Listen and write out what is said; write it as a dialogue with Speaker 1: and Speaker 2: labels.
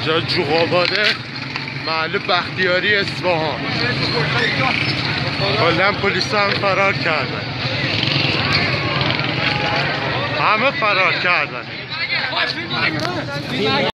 Speaker 1: اینجا جوغاباده، محل بختیاری اصفهان. کلا پلیس هم فرار کردن، همه فرار کردن.